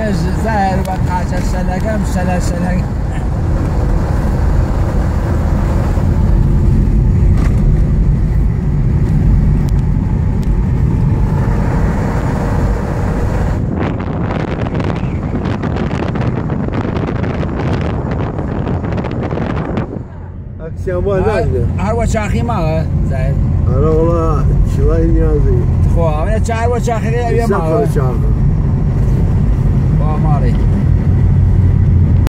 مش زهر وقعش السلقة مش سلسلة شما نگه هر وچاخی ما زهر آره والله شوي نیازی خواه چهار وچاخی ما سفر شاخه با ماری